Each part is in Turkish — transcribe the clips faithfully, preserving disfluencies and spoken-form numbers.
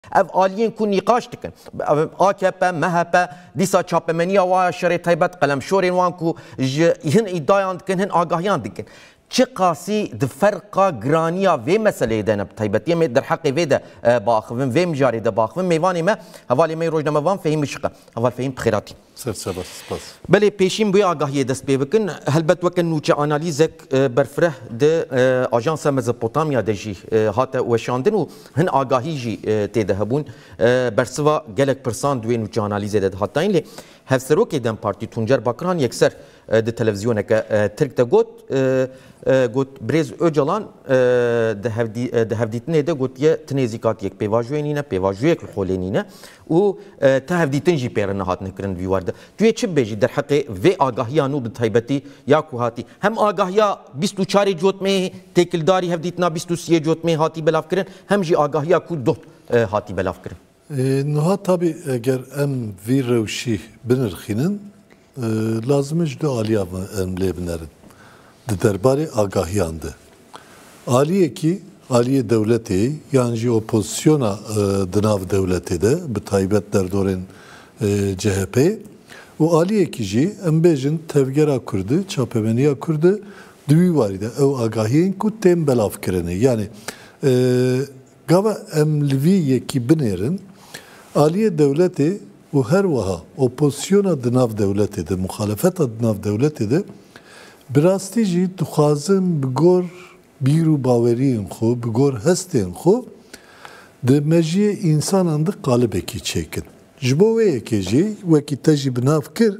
ev aliyên ku nîqaş dikin A K P, M H P dîsa çapemeniya wa şerê taybet qelemşorên wan ku ji hin îdayan dikin hin agahiyan dikin çi qasî di ferqa giraniya vê meseleyê de ne taybetiye me derheqê vê de baxivin vê mijarê de baxivin mêvanê me hevalê me rojnamevan fehîm şiqe heval fehîm xêratî Serçebas spas. Belê pêşîn bu agahiyê dest pê bikin helbet weke nûçe analîzek berfireh di Ajansa Mezopotamya de jî hate weşandin û hin agahî jî tê de hebûn bersiva gelek pirsan duê nûçe analîzê de hatayîn lê hevserokê Dem Partî Tuncer Bakiran yekser di televizyoneke Tirk de got got Brêz Öcalan di hevdîtinê de gotiye tinêzîkat yek pêvajoyê nîne pêvajoyek li xolê nîne û te hevdîtin jî pêre nehatine kirin vî warde tu yê çi bêjî derheqê vê agahiya nû bi taybetî ya ku hatî hem agahiya bîst û çarê cotmê têkildarî hevdîtina bîst û siyê cotmê hatî belav kirin hem jî agahiya ku doh hatî belav kirin. Niha tabi eger em vî rewşî binirxînin lazım ji aliya em lê binerin. Di derbarê agahiyan de. Aliyekî Aliye devletê yan jî opozisyona di nav devletê de bi taybet derdorên C H P û aliyekî jî em bêjin tevgera Kurdî, çapemeniya Kurdî di wî warî de ew agahiyên ku tên belav kirinê. Yani gava em li vî yekî binêrin Aliye devletê û her wiha opozisyona di nav devletê de muxalefeta di nav devletê de bi rastî jî dixwazin bi gor bîr û baweriyên xwe bi gor hestên xwe di mejiyê însanan de qalibekî çêkin. Ji bo wê yekê jî wekî te jî bi nav kir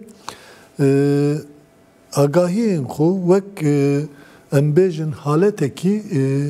agahiyên xwe wek em bêjin haletekî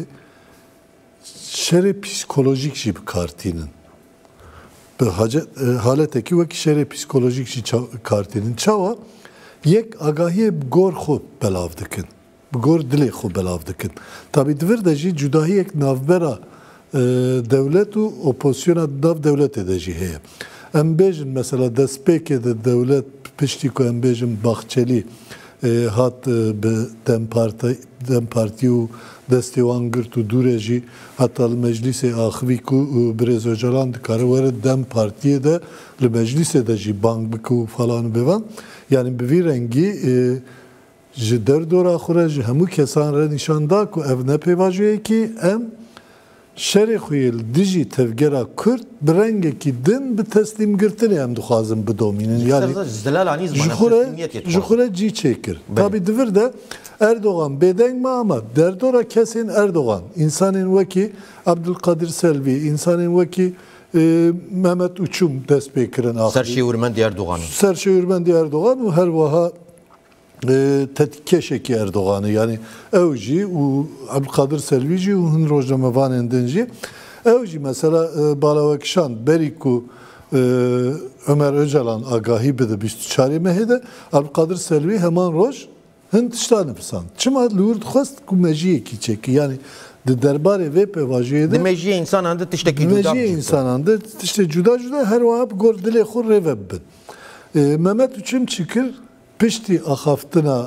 şerê psikolojik jî bikartînin. Bi haletekî wekî şerê psikolojik jî kartînin. Çawa yek agahiyê bi gor xwe belav dikin. Bi gor dilê xwe belav dikin. Tabî divir de jî cudahiyek navbera devlet û opozisyona nav devletê de jî heye. Em bêjin mesela destpêkê de devlet piştî ku em bêjin Baxçelî hat bi Dem Partî Dem Partî û destê wan girt û dûrê jî heta li meclîsê axivî ku Brêz Öcalan dikare were Dem Partiyê de li meclîsê de jî bang bike û falan bêvan. Yani bi vî rengî ji derdora xwe re ji hemû kesan re nîşan da ku ev ne pêvajoyekî em şerê xwe li dijî tevgera Kurd bi rengekî din bi teslîmgirtinê em dixwazin bidomînin. Yani ji xwe re cî çêkir. Tabî divir de Erdoğan bêdeng me ama derdora kesên Erdoğan insanên wekî Abdülkadir Selvi, insanên wekî Mehmet Uçum dest pê kirin axirî. Serşêwirmendî Erdoğan. Serşêwirmendî Erdoğan û her wiha tetkêşekî Erdoğan'ı yani ew jî û Abdülkadir Selvi jî û hin rojnamevanên din jî ew jî mesela balawekişan berî ku Ömer Öcalan agahî bide bîst û çarê mehê de Abdülkadir Selvi heman roj hin tiştanê pisand. Çima li wir dixwest ku mejiyekî çêkî yani di derbarê vê pêvajoyê de di mejiyê însanan de tiştekî cuda mejiyê însanan de tiştê cuda cuda her wiha bi gor dilê xwe rêve bibin. Mehmet Uçum çikir piştî axaftina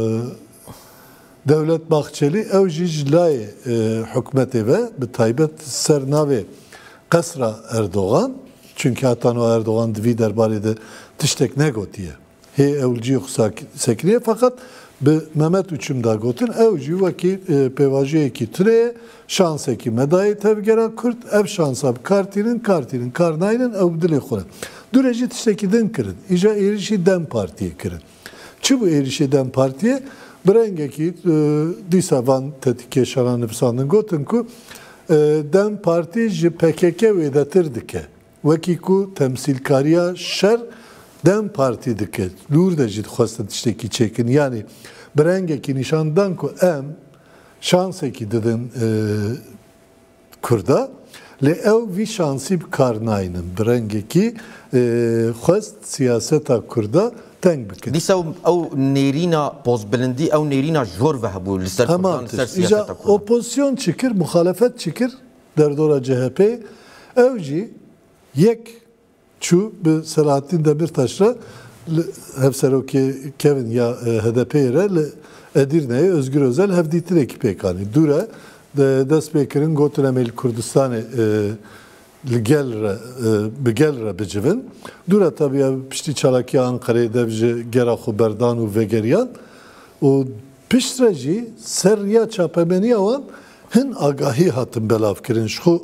Devlet Bahçeli ew jî ji layê hikûmetê ve bi taybet ser navê Qesra Erdoğan çünkü heta o Erdoğan di vî derbarê de tiştek negotiye. Hê ew cî xwe sekiniye fakat bi Mehmet Uçum da gotin ew jî wekî pêvajoyekî tireye şansekî medayê tevgera Kurd ev şansa bi kartînin kartînin karnayinin ew bi dilê xwe. Dûre jî tiştekî din kirin. Îja êrişî Dem Partiyê kirin. Çi bu êrişê Dem Partiyê bi rengekî dîsa van tetkêşanan nivîsandin gotin ku Dem Partî ji P K K wê de tir dike. Wekî ku temsîlkariya şer Dem Partî dike. Lûr de jî dixwestin tiştekî çêkin. Yani bi rengekî nîşandan ku em şansekî didin Kurda lê ew vî şansî bi kar nayînin. Bi rengekî xwest siyaseta Kurda teng bikin. Dîsa ew nêrîna pozbilindî ew nêrîna jor ve hebû li ser Kurdan li ser siyaseta Kurdan. Opozisyon çikir, muhalefet çikir derdora C H P ew jî yek çû bi Selahattin Demirtaş'la hevserokê kevin ya H D P'ye re li Edirne'ye Özgür Özel hevdîtinekî pêkanî. Dûre dest pê kirin gotin em ê li Kurdistanê gelre begelre bicivin dura tabii pişti çalaki Ankara'da devce gera xuberdanu ve geriyan o piştreci seriya çapemeni avan hin agahi hatın belav kirin şu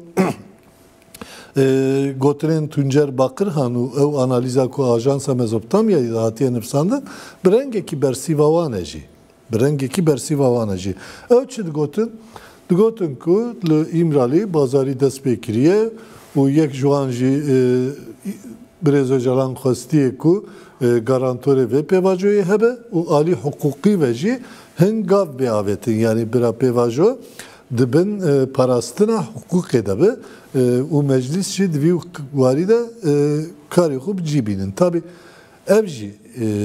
Gotren Tuncer Bakırhan ev analiza ku ajansa Mezopotamya hatiye nifsandı brengeki bersivavaneci brengeki bersivavaneci ölçü gotin gotin ku İmrali bazari despekiriye o yek juanji brezo jalan khostiye ku garantore ve pevajoye hebe o ali hukuki veji hen gav be avetin yani bira pevajo dibin parastina hukuk edabe o meclis şi dvi varide kari xub cibinin tabi evji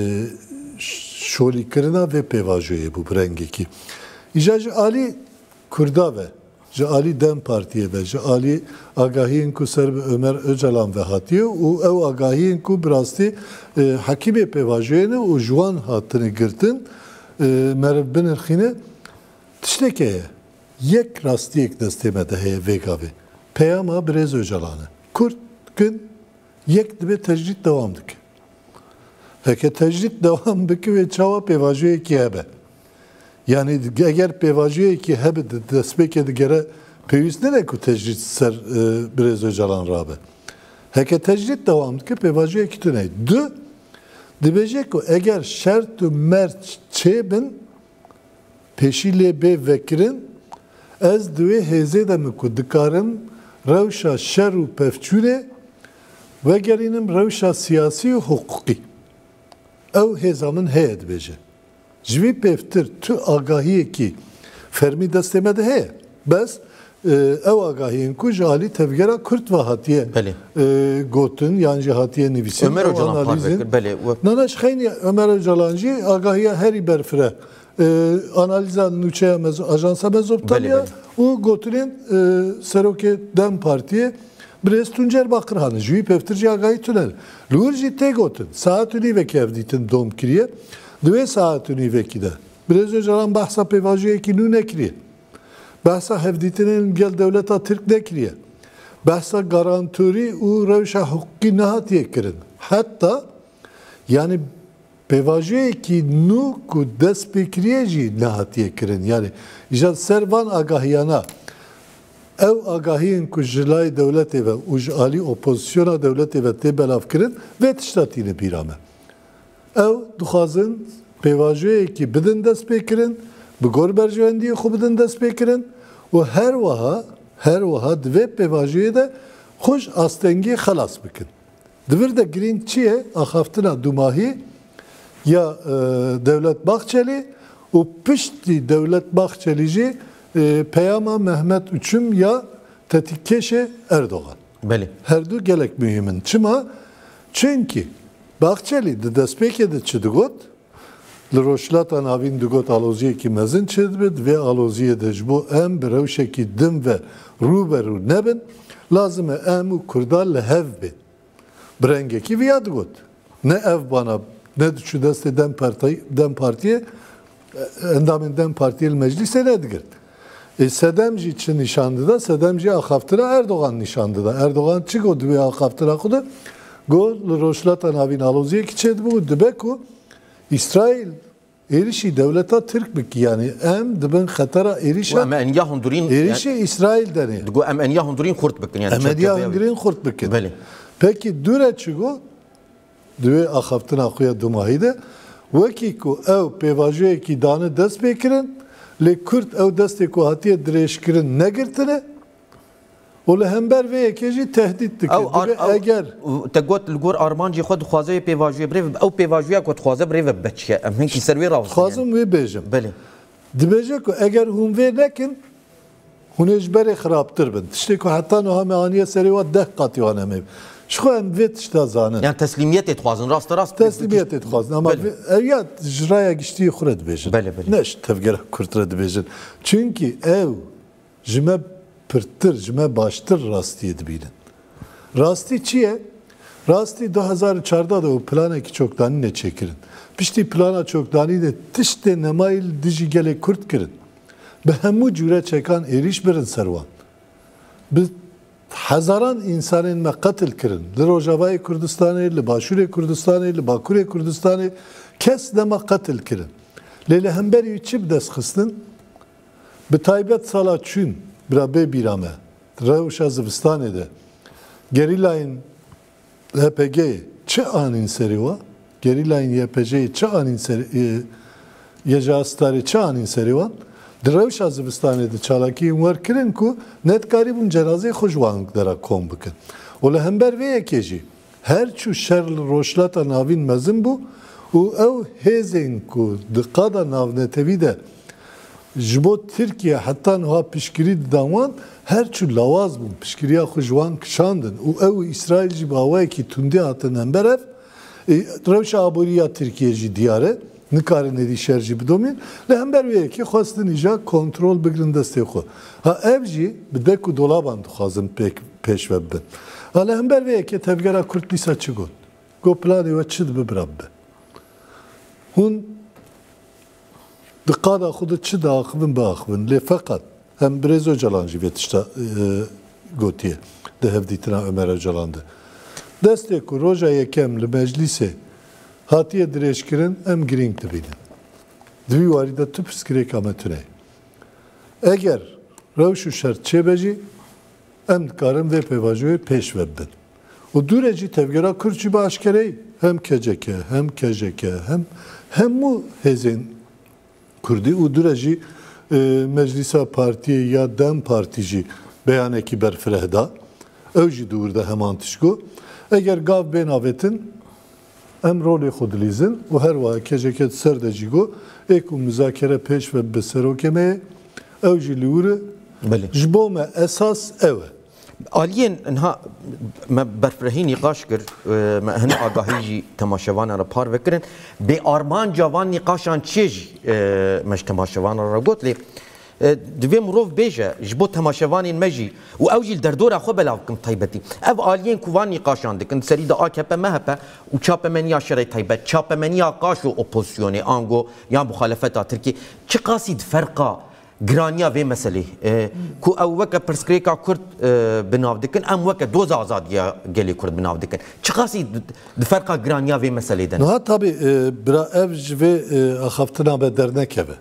şoli kirina ve pevajoye bu brengeki icacı ali kurda ve ji ali dem partiye ve ji ali agahiyin ku ser Ömer Öcalan ve hatiye o ev agahiyin ku birasti hakime pevajoyene o juan hatını girtin merbbin erxine tiştekeye yek rastiyek destemede heye vegavi. Peyama Brez Öcalan'ı. Kurt gün yek dibe tecrit devamdık. Heke tecrit devam biki ve çava pevajüye ki hebe. Yani eğer pevajüye ki hebe despeke de gere pevis nere ku tecrit ser Brez Öcalan rabe. Heke tecrit devamdık pevajüye ki tüney. Dü dibecek o eğer şertü mert çebin peşile be vekirin ez duve heze de mi ku dikarim revşa şer u pefçüre ve gerinim revşa siyasi u hukuki. Ev hezamın heye dibece. Jvi peftir tü agahiye ki fermi destemede heye. Bes ev agahiyen ku jali tevgera Kürt ve hatiye gotun yani hatiye nivisin. Ömer Öcalan parvekir. Beli. Nanaş khayni Ömer Öcalan'cı agahiye heri berfire. Analiza nüçeye ajansa Mezopotamya o götüren Seroke Dem Partiye Brez Tuncer Bakırhan'ı jüyi peftirci agahi tünel. Lurji te gotun saat uni ve kevditin dom kiriye dve saat uni ve kide. Brez Öcalan bahsa pevajıya ki nü ne kiriye. Bahsa hevditinin gel devleta Türk ne kiriye. Bahsa garantörü u revşa hukki nehatiye kirin. Hatta yani pevajıya ki nu ku despekriyeci nehatiye kirin. Yani icad servan agahiyana ev agahiyin ku jilay devleti ve ujali opozisyona devleti ve tebelav kirin ve tiştatini pirame. Ev duhazın pevajıya ki bidin despekirin bu gorberciyendiye ku bidin despekirin ve her vaha her vaha dve pevajıya da hoş astengi halas bikin. Divir de girin çiye ahaftina dumahi ya e, Devlet Bahçeli o pişti Devlet Bahçelici e, Peyama Mehmet Üçüm ya Tetikkeşe Erdoğan. Beli. Her du gelek mühimin. Çıma çünkü Bahçeli de despeke de çıdıgot Liroşlatan avin dugot aloziye ki mezin çıdbid ve aloziye de bu em bir revşeki dim ve ruberu nebin lazım emu kurdal lehev bin. Brengeki viyad got. Ne ev bana ne şu deste dem parti dem partiye endamın dem partiyel meclise ne edgir. E Sedemci için nişandı da Sedemci akaftıra Erdoğan nişandı da Erdoğan çık ve akaftıra kudu gol roşlatan avin aloziye ki çed bu debeku İsrail erişi devleta Türk bik yani em dibin xatara erişe ama en yahundurin erişi İsrail deni. Digo em en yahundurin kurt bikin yani. Em en yahundurin kurt bikin. Beli. Peki düre çıgo düve axaftına xuya dumahide veki ku ev pevajıya ki danı dest bekirin le Kürt ev deste ku hatiye direşkirin ne girtine o le hember ve ekeci tehdit dikin. Eğer tegot lgor armanci xod xwaze pevajıya brev ev pevajıya ku xwaze brev beçye em hinki servi rav. Xwazım ve bejim. Beli. Dibece ku eğer hum ve nekin hunejbere xarabtır bin. Tişte ku hatta no hame aniye seriva deh qati vanemev. Şu an vet işte zanın. Yani teslimiyet etxwazın rast rast. Teslimiyet etxwazın ama ev icraya geçtiği xured bejin. Beli beli. Neş tevgera kurtred bejin. Çünkü ev jime pırtır, jime baştır rastiye dibinin. Rasti çiye? Rasti iki bin çarda da o plana ki çoktan ne çekirin. Pişti plana çoktan de tişte nemail diji gele kurt kirin. Behemu cüre çekan eriş birin servan. Biz hezaran insanın me katil kirin. Li Rojavayê Kurdistanê, li Başûrê Kurdistanê, li Bakurê Kurdistanê kes de me katil kirin. Lê li hemberî çi bi dest xistin? Bi taybet sala çûn bira bêbîra me. Rewşa zivistanê de gerîlayên H P G'yê çi anîn serî wa? Gerîlayên Y P G'yê çi anîn serî Yeja Starê çi anîn serî wan? Di rewşa zivistanê di çalakiyên wer kirin ku netkarî bûn cenazeyê xwe ji wan dera kom bikin. û li hember vê yekê jî her çû şer li rojhilata navîn mezin bû û ew hêzên ku di qada navnetevî de ji bo Tirkiye heta niha piştgirî didan wan her çû lawaz bûn piştgiriya xwe ji wan kişandin û ew İsraîl jî bi awayekî tundî hatin hember ev rewşa aboriya Tirkiye jî diyar e nikarin edî şer jî bidomîn li hember vê yekê xwestin îja kontrol bigirin destê xwe. Ha ev jî bi dek û dolaban dixwazin pêş ve bibin. Ha li hember vê yekê tevgera Kurd dîsa çi got? Got planê we çi dibe bira bibe? Hûn di qada xwe de çi diaxivin biaxivin lê feqat hem Birêz Öcalan jî vê tişta gotiye di hevdîtina Ömer Öcalan de. Destê ku roja yekem li meclîsê hatiye dirêjkirin em girîng dibînin. Di vî warî de tu pirsgirêka me tune. Eger rewş û şert çêbe jî em dikarin vê pêvajoyê pêş ve bibin. û dûre jî tevgera Kurd jî bi aşkereyî hem K C K hem K J K hem hemû hêzên Kurdî û dûre jî Meclîsa Partiyê ya Dem Partî jî beyanekî berfireh da. Ew jî dûr de heman tişko. Eger gav bên avetin em rolê xwe dilîzin û her wiha K J K ser de jî got êk û muzakere pêş ve bi serokê me ye ew jî li wir e ji bo me esas ew e. Aliyên niha me berfirehî nîqaş kir me hin agahî jî temaşevanan re par vekirin bê armanca van nîqaşan çê jî me ji temaşevanan re got lê divê mirov bêje ji bo temaşevanên me jî û ew jî li derdora xwe belav bikin taybetî. Ev aliyên ku van nîqaşan dikin serî de A K P M H P û çapemeniya şerê taybet çapemeniya qaş û opozisyonê ango yan muxalefeta Tirkiye çi qasî di ferqa giraniya vê meselê ku ew weke pirsgirêka Kurd binav dikin em weke doza azadiya gelê Kurd binav dikin. Çi qasî di ferqa giraniya vê meselê de? Niha tabî bira ev ji vê axaftina me dernekeve.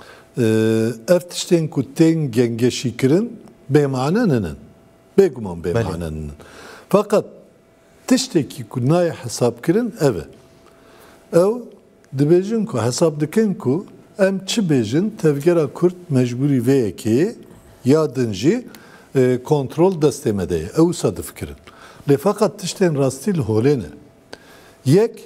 Ev tiştên ku tên gengeşîkirin bêmane ninin. Bêguman bêmane ninin. Fakat tiştekî ku nayê hesab kirin ev e. Ew dibêjin ku hesab dikin ku em çi bêjin tevgera Kurd mecburî vê yekê ya din jî kontrol destê me de ye. Ew wisa difikirin. Lê fakat tiştên rastî li holê ne. Yek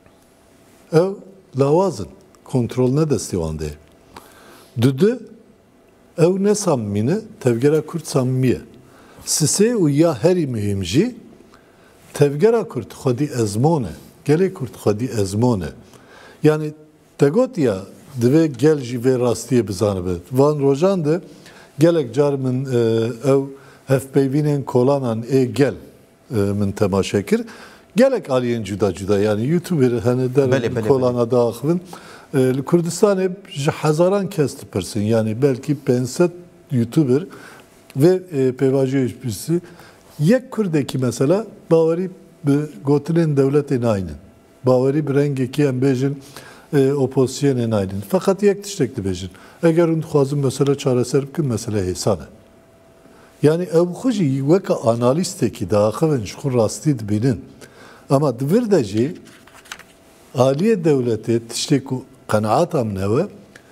ew lawazin kontrol ne destê wan de ye. Dudu ew ne samimî ne tevgera Kurd samimî ye. Sisê û ya herî mühim jî tevgera Kurd xwedî ezmon e. Gelê Kurd xwedî ezmon e. Yani te gotiya divê gel jî vê rastiyê bizanibe. Van rojan de gelek car min ew hevpeyvînên kolanan ê gel min temaşe kir. Gelek aliyên cuda cuda yani YouTuber hene derin kolana daaxivin. Li Kurdistanê ji hezaran kes dipirsin. Yani belki penset YouTuber ve pêvajiyê birisi yek Kurdekî mesela bawerî bi gotinên devletê nayînin. Bawerî bi rengekî em bêjin opozisyonên nayînin. Fakat yek tiştek dibêjin. Eger hûn dixwazin mesele çareser bikin mesele hêsan e. Yani ew xwe jî weke analîstekî daaxivin ji xwe rastî dibînin. Ama di vir de jî aliyê dewletê tiştek ku qenaata min ew e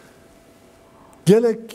gelek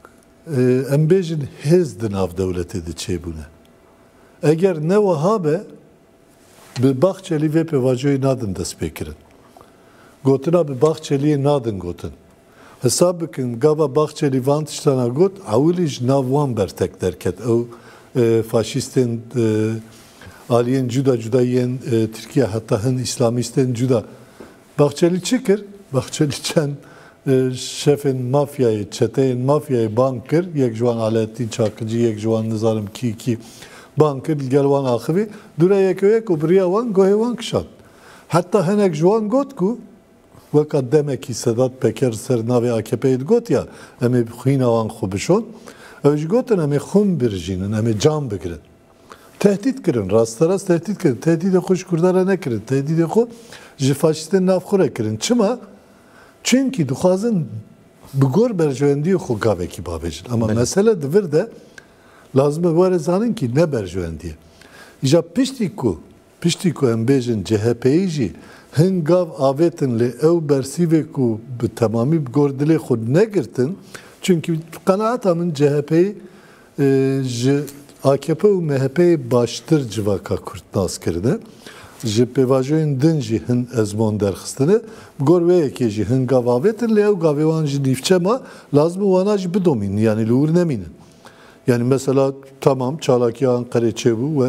em bêjin hêz di nav dewletê de çêbûne. Eger ne wiha be bi Baxçelî vê pêvajoyê nadin dest pêkirin. Gotina bi Baxçelîyê nadin gotin. Hesab bikin gava Baxçelî van tiştana got ewilî ji nav wan bertek derket. Ew faşîstên aliyên cuda cuda yên Tirkiye heta hin İslamîstên cuda. Baxçelî çi kir? Baxçelî çend şefên mafyayê, çeteyên mafyayê ban kir. Yek ji wan Alaaddin Çakıcı, yek ji wan nizarim kî kî ban kir gel wan axivî. Dûre yekewek û biriya wan gohê wan kişand. Heta hinek ji wan got ku weka demekî Sedat Peker ser navê A K P'yê got ya em ê xwîna wan xwe bişon. Ew jî gotin em ê xwin birjînin, em ê can bigirin. tehdit kirin, rastaras tehdit kirin. Tehdit hoş kurdara ne kirin? Tehdit ho jifaşisten nafkura kirin. Çıma çünkü duhazın bugor berjöndiği ho gaveki babecin. Ama evet. Mesele devir de lazım var zanın ki ne berjöndiği. İja piştiku piştiku embejin C H P'yi ji Hingav avetin le ev bersive ku bi tamamı gordile xud ne girtin. Çünkü kanaatamın C H P'yi A K P ve M H P'yi baştır civaka kurt naskirine. Ji pevajoyun din jî hin ezmon derxistine. Gor veyekê jî hin gav avetin le ev gavê wan jî nîvçema lazım wana jî bidomînin yani li wir nemînin. Yani mesela tamam Çalakiya Ankara çebu ve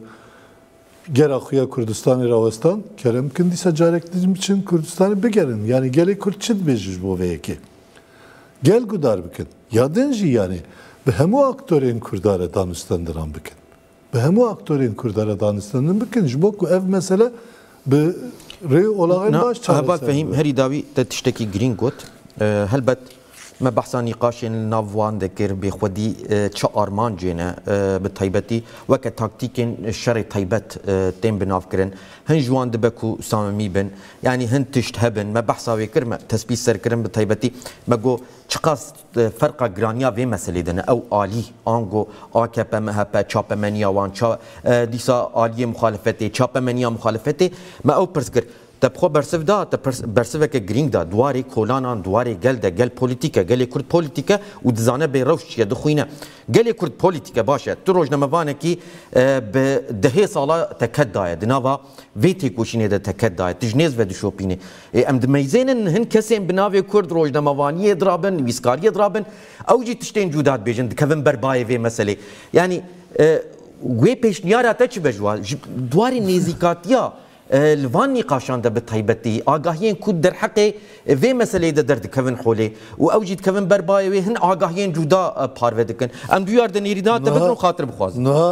Geraxuya Kurdistan'ı Ravastan kerem kindisa carektim için Kurdistan'ı begerin. Yani gele Kürtçid bejiz bu veyeki. Gel gudar bikin. Yadınji yani. Be hemu aktörün Kurdara Danistan'dan bikin. Be hemu aktörün Kurdara Danistan'dan bikin. Jboku ev mesela be re olağın baş çaresi. Hava fehim heri davi te tişteki gringot. Helbet ما بحثا نقاش نافوان ذكر بخودي تشا ارمان جينا بتايبتي وك تاكتيك الشر تايبت تيم بنافكرن هن جوان دبكو سامي بن يعني هن تشتهبن ما بحثا وكر ما تسبيس سركرن بتايبتي ما جو تشقاس فرق جرانيا في مسألة دنا او آلي انغو اكب مهب تشاب منيا وان تشا ديسا آلي مخالفته تشاب منيا مخالفته ما او برسكر تبخو برسف دا برسف که گرینگ دا دواری کولانان دواری گل دا گل پولیتیکا گل کرد پولیتیکا و دزانه به روش یا دخوینه گل کرد پولیتیکا باشه تو روز نموانه کی به دهه سالا تکد دایه دناوا ویتی کوشینه دا تکد دایه تجنیز و دشوپینه ام دمیزینن هن کسیم بناوی کرد روز نموانی درابن ویسکاری درابن او جی تشتین جودات بیجن دکوین بربای وی مسئله یعنی وی پیشنیارا تا چی بجوال دواری نیزیکاتیا الوان نقاشان ده بتايبتي آگاهين كود در حقي في مسألة ده درد كفن حولي وأوجد كفن برباي وهن آگاهين جدا پارو دكن ام دويار ده نيريدات ده بكرو خاطر بخواز نها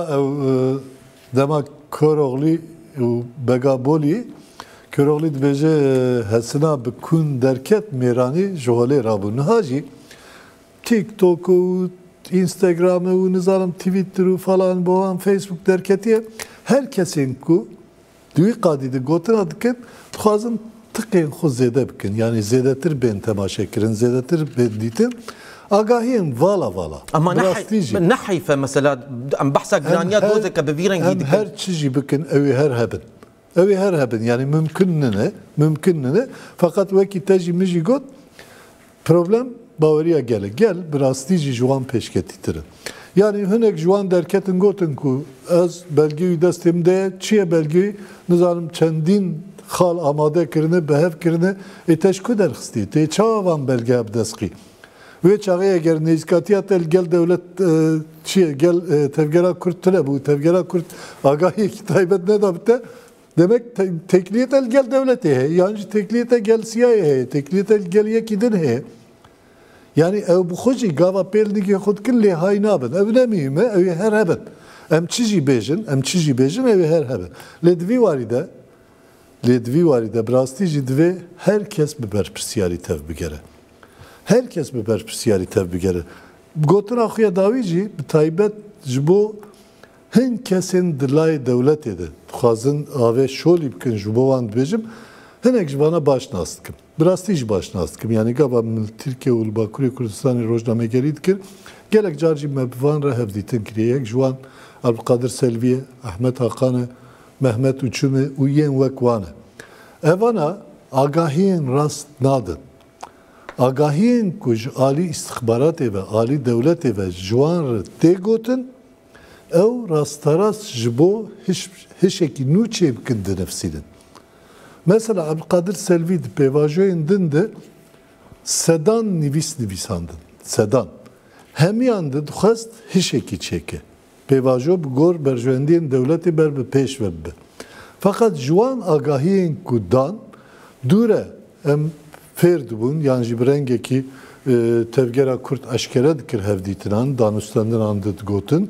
دما كوروغلي و بگابولي كوروغلي دبجه هسنا بكون دركت ميراني جوالي رابو نها جي تيك توك و انستغرام و نظام تويتر و falan boğan Facebook derketiye herkesin ku Düğü kadidi gotin adıkın, tuğazın tıkayın xo zede bikin. Yani zedetir ben temaşa kirin, zedetir ben ditin. Agahiyin vala vala. Ama nahife mesela, am bahsa graniyat doze ka beviren gidikin. Hem her çiği bikin, evi her hebin. Evi her hebin, yani mümkünne, mümkünne. Fakat veki teci mici got, problem bavariya gele. Gel, biraz tici juan peşketitirin. Yani hünek juan derketin gotin ku az belgeyi destemde çiye belgeyi nizanım çendin xal amade kirine behev kirine e teşku derxisti te çavan belge abdeski ve çağı eğer nezkatiyat el gel devlet çiye gel tevgera kurt tele bu tevgera kurt agahi kitaybet ne dabte demek tekliyet el gel devleti he yani tekliyete gel siyah he tekliyet el gel yekidin he Yani ev bu xoji gava pelniki xod killi haynabın. Ev ne mühime? Ev her hebben. Em çici bejin, em çici bejin ev her hebben. Ledvi varide, ledvi varide brastici dve herkes bir berpirsiyari tev bigere. Herkes bir berpirsiyari tev bigere. Gotun axuya davici bir taybet jbo hin kesin dilay devlet edi. Xazın ave şoli bikin jbo van bejim. Hinek jbana baş nastıkım. Biraz tiş baş nastıkım. Yani gaba Türkiye ul Bakuriye Kurdistan'ı rojname gelid kir. Gelek carcı mebvan rehev ditin kiriyek. Juan Abdülkadir Selviye, Ahmet Hakan'ı, Mehmet Uçum'u uyen vekvanı. Evana agahiyen rast nadın. Agahiyen kuj ali istihbarat eve, ali devlet eve juan te gotin ev rastaras jbo hiç hiçeki nuçe bikindi nefsinin. Mesela Abdülkadir Selvi de pevajoyun dinde sedan nivis nivisandın. Sedan. Hem yandı duhast hişeki çeke. Pevajo bu gor berjoyendiyen devleti berbe peş verbe. Fakat juan agahiyen kudan dure em ferdubun yani jibrenge ki tevgera kurt aşkere dikir hevditinan danuslandın andıt gotun.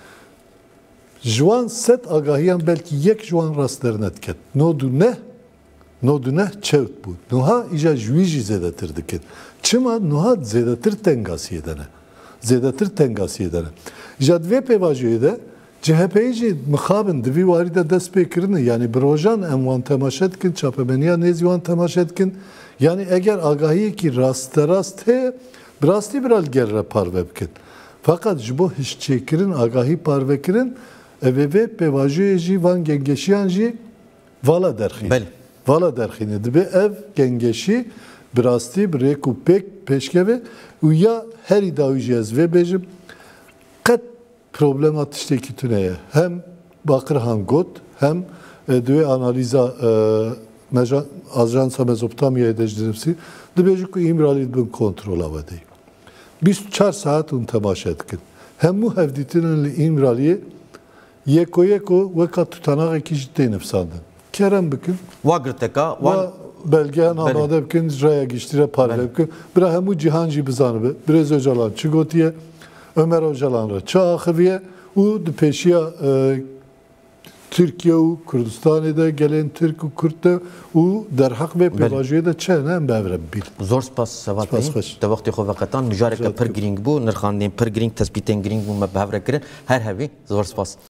Juan set agahiyen belki yek juan rastlarına etket. Nodu ne? Nodu ne? Çevt bu. Nuha ija jüiji zedetirdikin. Çıma nuha zedetir tengasi edene. Zedetir tengasi edene. İja dve pevajoyu da C H P'yi jî mixabin divî warî de dest pê kirine yani bi rojan em wan temaşe dikin çapemeniya nêzî wan temaşe dikin yani eger agahiyekî rasterast heye bi rastî bir ger re parve bikin fakat ji bo hişçêkirin agahî parvekirin evê vê pêvajiyê jî van gengeşiyan jî vala derxîn Belê. vala derxîne dibe ev gengeşî bi rastî bi rêk û pêk pêşkeve û ya herî dawî jî ez vê bêjim qet problema tiştekî tune ye hem Bakırhan got hem e, divê analiza e, Ajansa Mezopotamyayê de ji dinivîsî dibêje ku İmralî dibin kontrola vedeyî. bîst û çar saet hûn temaşe dikin. Hemû hevdîtinên li İmraliyê yeko yeko weka tutanakekî jî tê nivîsandin. Kerem bikin, Wagirteka, wan wa belgeyan amade bikin, raya giştire parve bikin. Bira hemû cîhan jî bizanibe. Birêz Öcalan çi gotiye, Ömer Öcalan re çi axiviye û di pêşiya e, Türkiye û Kurdistanê de gelên Türk û Kurd de û derheq vê pêvajiyê de çe ne em bevre bîl. zor spas sevat Spas beyîn. xweş. Te wextê xwe veqetan mijareke pir girîng bû, nirxandên pir girîng, tespîtên girîng bû me bi hev re kirin. Her hevî zor spas.